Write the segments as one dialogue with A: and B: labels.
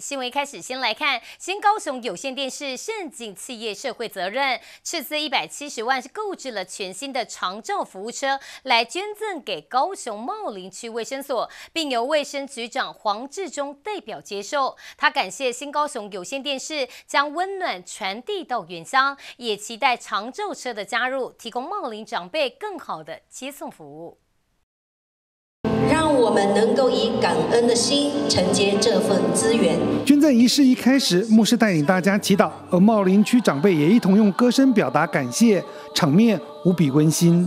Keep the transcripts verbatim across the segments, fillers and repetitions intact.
A: 新闻一开始，先来看新高雄有线电视盛景企业社会责任，斥资一百七十万是购置了全新的长照服务车，来捐赠给高雄茂林区卫生所，并由卫生局长黄志忠代表接受。他感谢新高雄有线电视将温暖传递到原乡，也期待长照车的加入，提供茂林长辈更好的接送服务。
B: 让我们能够以感恩的心承接这份资源。
C: 捐赠仪式一开始，牧师带领大家祈祷，而茂林区长辈也一同用歌声表达感谢，场面无比温馨。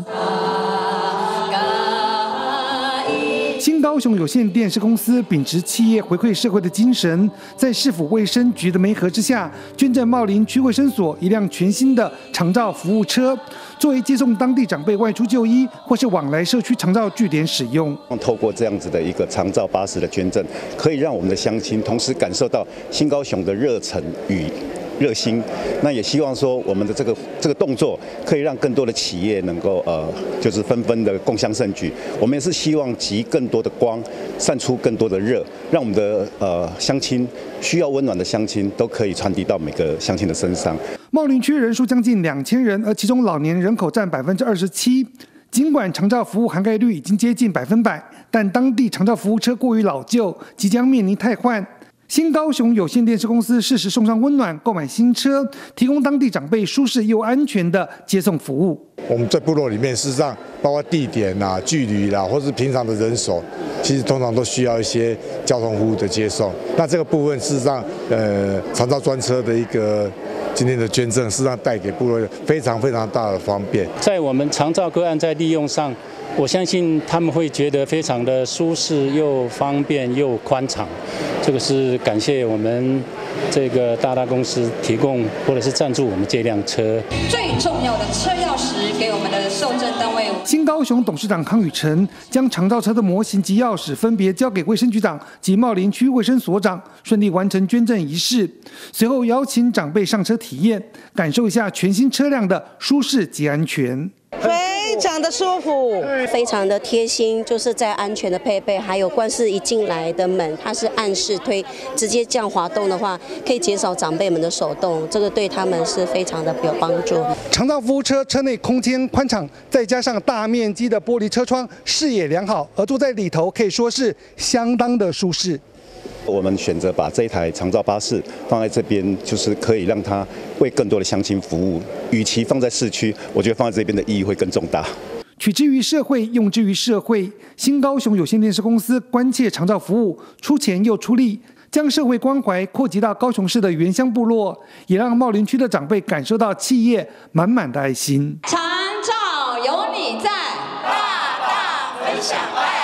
C: 新高雄有线电视公司秉持企业回馈社会的精神，在市府卫生局的媒合之下，捐赠茂林区卫生所一辆全新的长照服务车，作为接送当地长辈外出就医或是往来社区长照据点使用。
D: 透过这样子的一个长照巴士的捐赠，可以让我们的乡亲同时感受到新高雄的热忱与 热心，那也希望说我们的这个这个动作可以让更多的企业能够呃，就是纷纷的共襄盛举。我们也是希望集更多的光，散出更多的热，让我们的呃乡亲需要温暖的乡亲都可以传递到每个乡亲的身上。
C: 茂林区人数将近两千人，而其中老年人口占百分之二十七。尽管长照服务涵盖率已经接近百分百，但当地长照服务车过于老旧，即将面临汰换。 新高雄有线电视公司适时送上温暖，购买新车，提供当地长辈舒适又安全的接送服务。
E: 我们在部落里面，事实上包括地点啦、距离啦，或是平常的人手，其实通常都需要一些交通服务的接送。那这个部分，事实上，呃，长照专车的一个今天的捐赠，事实上带给部落非常非常大的方便。
F: 在我们长照个案在利用上， 我相信他们会觉得非常的舒适又方便又宽敞，这个是感谢我们这个大大公司提供或者是赞助我们这辆车。
G: 最重要的车钥匙给我们的受赠单位。
C: 新高雄董事长康宇成将长照车的模型及钥匙分别交给卫生局长及茂林区卫生所长，顺利完成捐赠仪式。随后邀请长辈上车体验，感受一下全新车辆的舒适及安全。
H: 非常的舒服，
B: 非常的贴心，就是在安全的配备，还有光是一进来的门，它是按式推，直接这样滑动的话，可以减少长辈们的手动，这个对他们是非常的有帮助。
C: 长照服务车车内空间宽敞，再加上大面积的玻璃车窗，视野良好，而坐在里头可以说是相当的舒适。
D: 我们选择把这一台长照巴士放在这边，就是可以让它为更多的乡亲服务。与其放在市区，我觉得放在这边的意义会更重大。
C: 取之于社会，用之于社会。新高雄有线电视公司关切长照服务，出钱又出力，将社会关怀扩及到高雄市的原乡部落，也让茂林区的长辈感受到企业满满的爱心。
G: 长照有你在，大大分享爱。